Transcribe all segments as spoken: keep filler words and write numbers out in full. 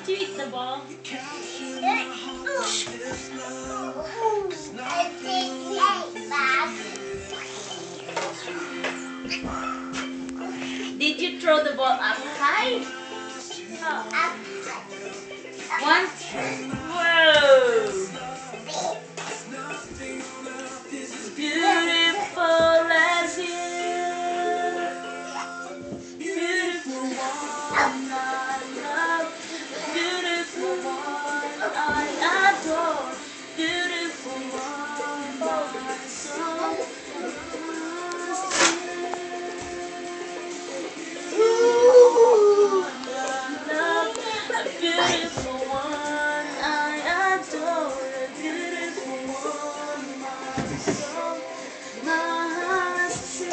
you eat the ball? Did you throw the ball up high? Oh. Up. Once? Whoa! Beautiful as you. Beautiful one I love. Beautiful one I adore. Beautiful one my soul. Ooh, I love. A beautiful one I adore. A beautiful one my soul. My soul.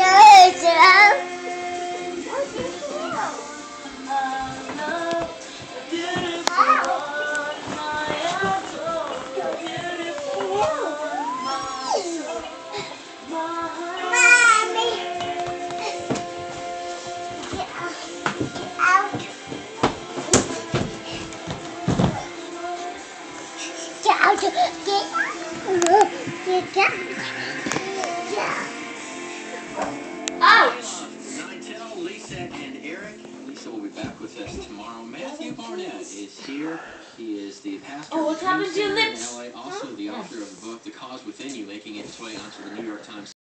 Get out! Get out! Get out! Ouch! Nightel, Lisa, and Eric. Lisa will be back with us tomorrow. Matthew Barnett is here. He is the pastor Oh, what of happened to your Center in lips? L A, also the author of the book, The Cause Within You, making its way onto the New York Times